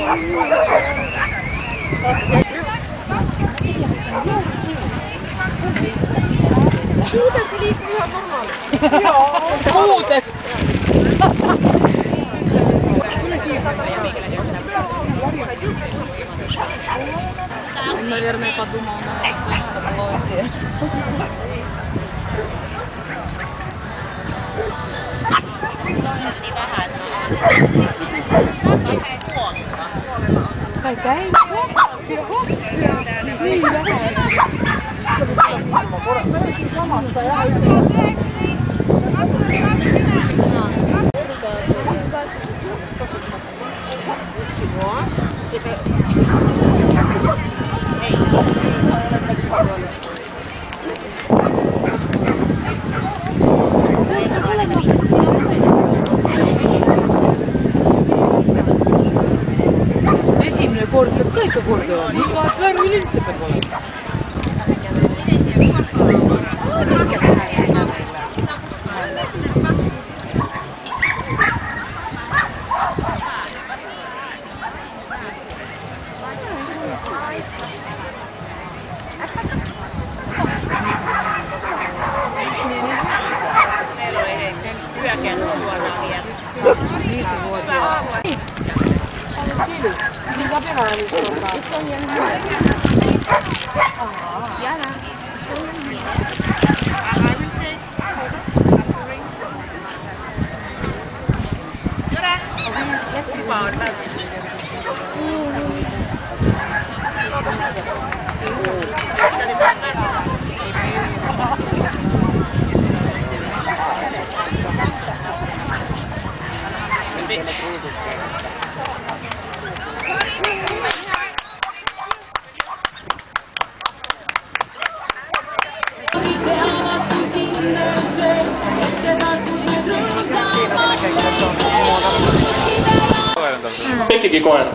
Muuten se liikkuu ihan normaalisti. Joo. Muuten. Наверное, подумал на то, что молодец. Käy. Niin samassa ja esimene kord peab ka ikka korda olema, igat värvi linte peab olema. Tekkigi koer.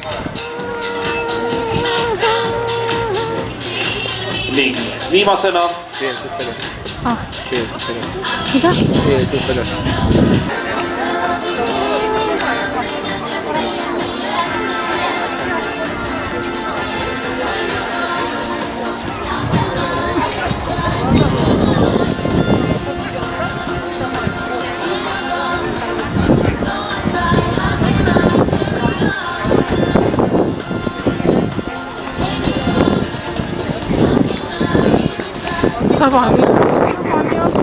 Nii, viimasena. Mida? Sabah.